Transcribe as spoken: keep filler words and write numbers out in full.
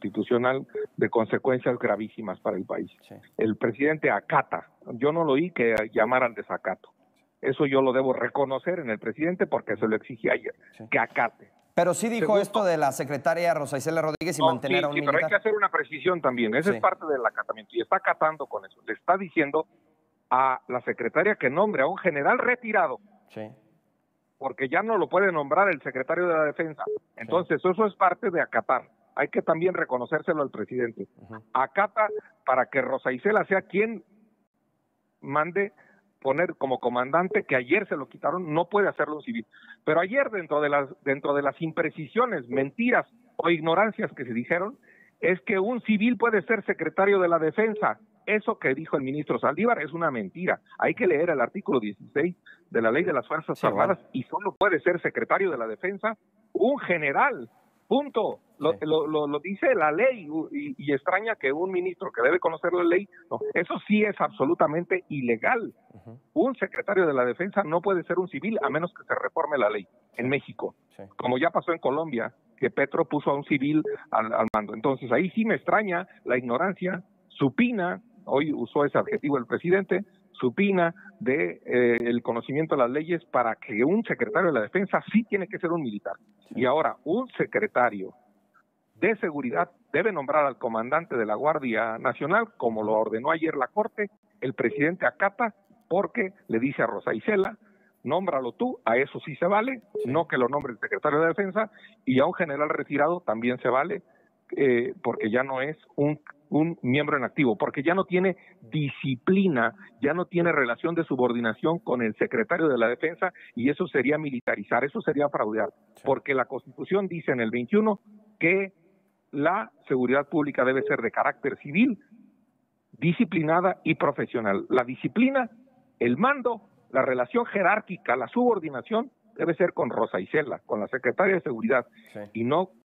constitucional de consecuencias gravísimas para el país. Sí. El presidente acata. Yo no lo oí que llamaran desacato. Eso yo lo debo reconocer en el presidente porque se lo exigí ayer, sí. que acate. Pero sí dijo Segundo, esto de la secretaria Rosa Isela Rodríguez y no, mantener sí, a un sí, militar. pero hay que hacer una precisión también. Esa sí. es parte del acatamiento y está acatando con eso. Le está diciendo a la secretaria que nombre a un general retirado. Sí. Porque ya no lo puede nombrar el secretario de la Defensa. Entonces, sí. eso es parte de acatar. Hay que también reconocérselo al presidente. Uh-huh. Acata para que Rosa Isela sea quien mande poner como comandante, que ayer se lo quitaron, no puede hacerlo un civil. Pero ayer, dentro de las dentro de las imprecisiones, mentiras o ignorancias que se dijeron, es que un civil puede ser secretario de la Defensa. Eso que dijo el ministro Saldívar es una mentira. Hay que leer el artículo dieciséis de la Ley de las Fuerzas sí, Armadas bueno. y solo puede ser secretario de la Defensa un general. Punto. Lo, sí. lo, lo, lo dice la ley y, y extraña que un ministro que debe conocer la ley, no, eso sí es absolutamente ilegal. Uh-huh. Un secretario de la Defensa no puede ser un civil a menos que se reforme la ley sí. en México, sí. como ya pasó en Colombia, que Petro puso a un civil al, al mando. Entonces ahí sí me extraña la ignorancia supina, hoy usó ese adjetivo el presidente, supina de eh, el conocimiento de las leyes para que un secretario de la Defensa sí tiene que ser un militar. Sí. Y ahora, un secretario de seguridad debe nombrar al comandante de la Guardia Nacional, como lo ordenó ayer la Corte. El presidente acata porque le dice a Rosa Isela, nómbralo tú, a eso sí se vale, sí. no que lo nombre el secretario de Defensa, y a un general retirado también se vale, eh, porque ya no es un, un miembro en activo, porque ya no tiene disciplina, ya no tiene relación de subordinación con el secretario de la Defensa, y eso sería militarizar, eso sería fraudear, sí. porque la Constitución dice en el veintiuno que la seguridad pública debe ser de carácter civil, disciplinada y profesional. La disciplina, el mando, la relación jerárquica, la subordinación debe ser con Rosa Isela, con la secretaria de Seguridad, sí. y no